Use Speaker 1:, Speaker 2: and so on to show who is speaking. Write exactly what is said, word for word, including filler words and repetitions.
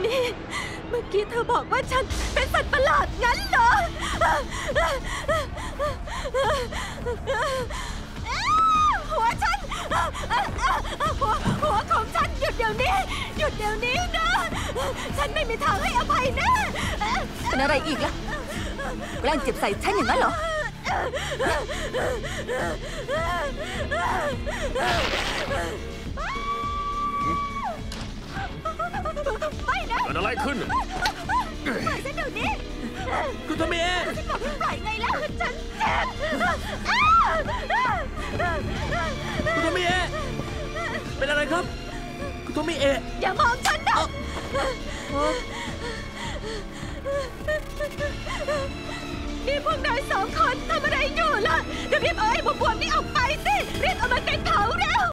Speaker 1: นี่เมื่อกี้เธอบอกว่าฉันเป็นสัตว์ประหลาดงั้นเหรอหัวฉันหัวหัวของฉันหยุดเดี๋ยวนี้หยุดเดี๋ยวนี้นะฉันไม่มีทางให้อภัยแน่
Speaker 2: เป็นอะไรอีกล่ะแกล้งเจ็บใส่ฉันอย่างนั้นเหรอ
Speaker 1: ไม่นะ
Speaker 3: เกิดอะไรขึ้น
Speaker 1: ปล่อยฉันเดี๋ยวนี้
Speaker 3: คุณโทมิเอะ
Speaker 1: ฉันบอกให้ปล่อยไงแล้วฉันเจ็บ
Speaker 3: คุณโทมิเอะเป็นอะไรครับคุณโทมิเอะ
Speaker 1: อย่ามองฉันนะนี่พวกนายสองคนทำอะไรอยู่ล่ะเดี๋ยวรีบเอาไอ้บวมๆนี่ออกไปสิรีบเอามันไปเผาเร็ว